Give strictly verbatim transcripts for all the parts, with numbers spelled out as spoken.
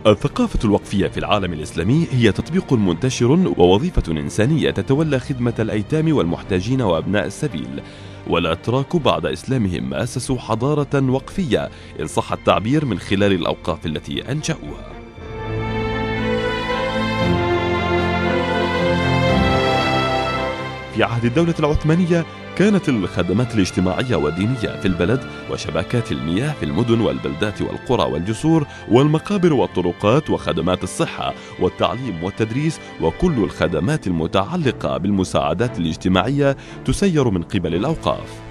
الثقافة الوقفية في العالم الإسلامي هي تطبيق منتشر ووظيفة إنسانية تتولى خدمة الأيتام والمحتاجين وأبناء السبيل. والأتراك بعد إسلامهم أسسوا حضارة وقفية إن صح التعبير من خلال الأوقاف التي أنشأوها. في عهد الدولة العثمانية كانت الخدمات الاجتماعية والدينية في البلد وشبكات المياه في المدن والبلدات والقرى والجسور والمقابر والطرقات وخدمات الصحة والتعليم والتدريس وكل الخدمات المتعلقة بالمساعدات الاجتماعية تسير من قبل الأوقاف.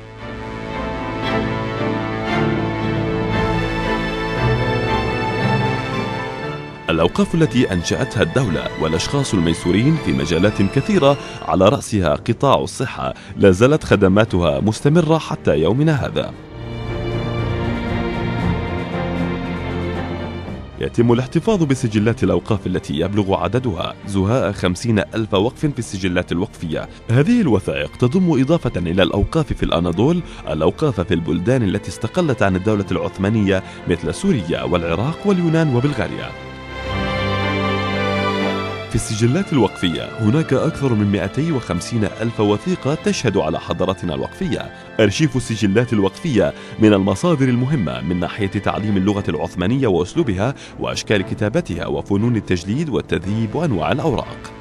الأوقاف التي أنشأتها الدولة والأشخاص الميسورين في مجالات كثيرة على رأسها قطاع الصحة لا زالت خدماتها مستمرة حتى يومنا هذا. يتم الاحتفاظ بسجلات الأوقاف التي يبلغ عددها زهاء خمسين ألف وقف في السجلات الوقفية. هذه الوثائق تضم إضافة إلى الأوقاف في الأناضول الأوقاف في البلدان التي استقلت عن الدولة العثمانية مثل سوريا والعراق واليونان وبلغاريا. في السجلات الوقفية هناك أكثر من مئتين وخمسين ألف وثيقة تشهد على حضارتنا الوقفية. أرشيف السجلات الوقفية من المصادر المهمة من ناحية تعليم اللغة العثمانية وأسلوبها وأشكال كتابتها وفنون التجليد والتذييب وأنواع الأوراق.